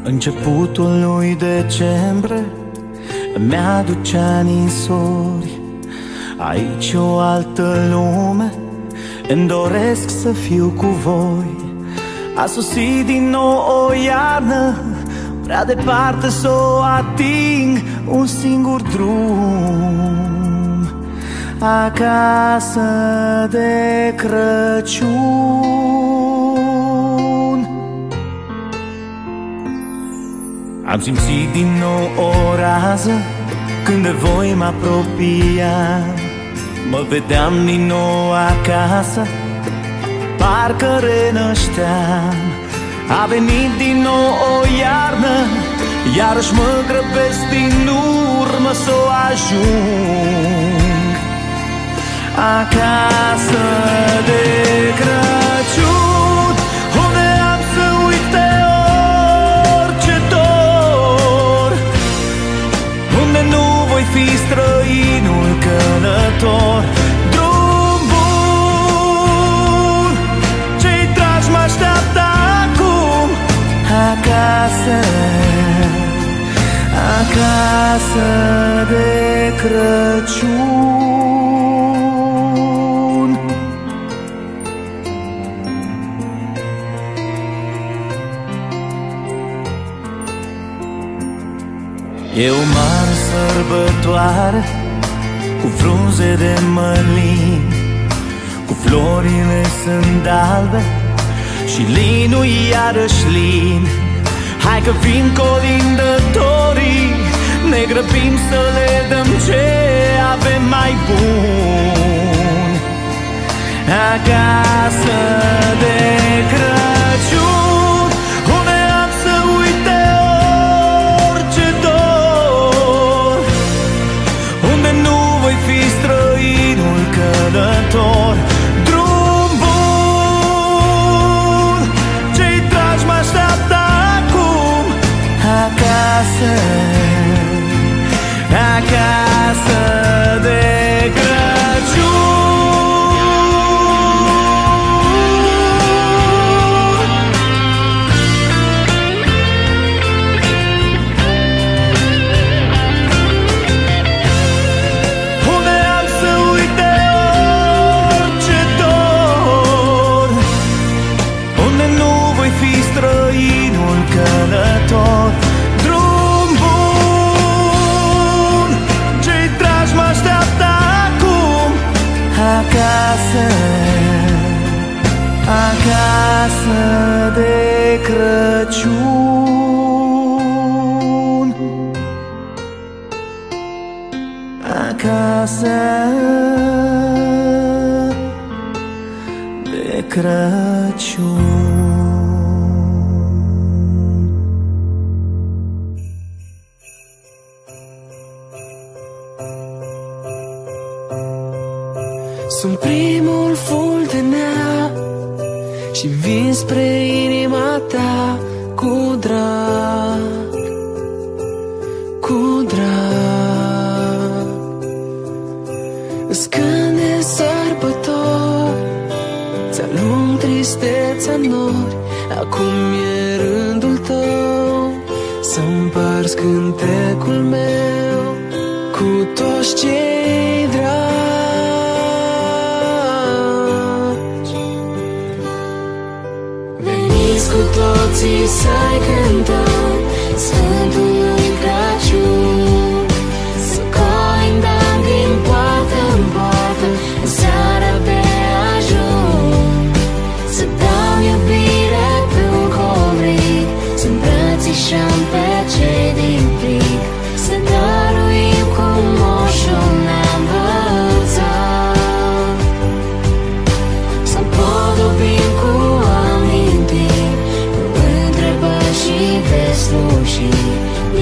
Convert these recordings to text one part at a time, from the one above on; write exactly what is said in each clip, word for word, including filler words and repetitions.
Începutul lui decembrie îmi aducea nisori. Aici o altă lume, îmi doresc să fiu cu voi. A sosit din nou o iarnă, prea departe să o ating, un singur drum acasă de Crăciun. Am simțit din nou o rază când de voi mă apropiam. Mă vedeam din nou acasă, parcă renășteam. A venit din nou o iarnă, iarăși mă grăbesc din urmă să o ajung acasă de Crăciun, unde am să uite orice dor, unde nu voi fi străinul călător. Drum bun, cei dragi mă așteaptă acum acasă, acasă de Crăciun. E o mare sărbătoare cu frunze de mălin, cu florile sunt albe și linul iarăși lin. Hai că vin colindătorii, ne grăbim să le dăm ce avem mai bun acasă de Crăciun, unde am să uite orice dor, unde nu voi fi străinul călător. Drum bun, cei dragi mă așteaptă acum acasă, acasă de Crăciun. Unde am să uite orice dor, unde nu voi fi străinul călător. Drum bun, cei dragi mă așteaptă acum acasă, acasă de Crăciun, acasă de Crăciun. Sunt primul fuldenea și vin spre inima ta cu drag, cu drag. Îți cânt de sărbători, ți-alung tristețea în nori. Acum e rândul tău să împarți cântecul meu cu toți cei dragi. Cu toții să-i cântăm Sfântului Crăciun, să colindăm din poartă în poartă în seara de ajun, să dăm iubire pe un covric, să îmbrățișăm pe cei din plic, să dăruim cum moșul ne-a învățat, să împodobim cu amintiri și veslușii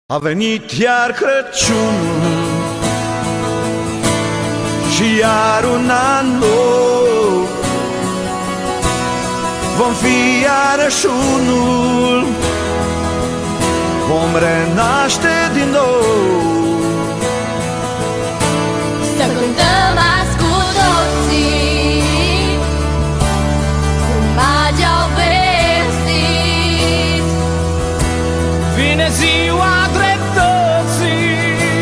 A venit iar Crăciunul și iar un an nou. Vom fi iarăși unul, vom renaște din nou. Să cântăm azi cu toții cum magii au vestit. Vine ziua dreptății,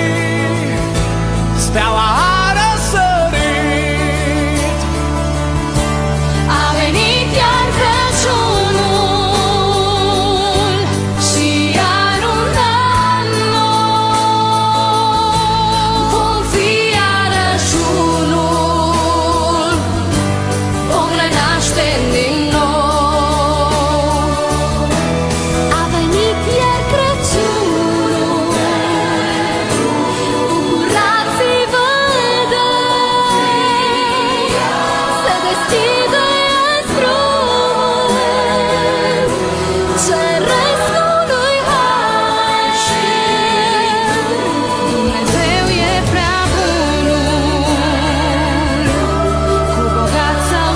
steaua a răsărit. A venit iar Crăciunul și iar un an nou. Vom fi iarăși unul, vom renaște din nou. A venit iar Crăciunul, bucurați-vă doi, să deschidă azi drumul ceresc-ului har. Dumnezeu e prea bunul, cu bogați sau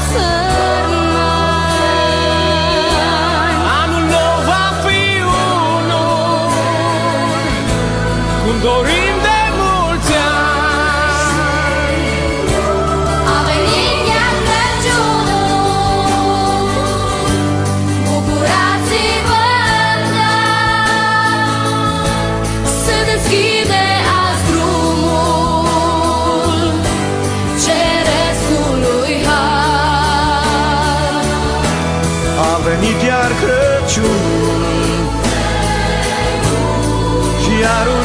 sărmani. Anul nou va fi unul, cum dorim de mulți ani. A venit iar Crăciunul, bucurați-vă doi, se deschide azi drumul ceresc-ului har. A venit iar Crăciunul și iar un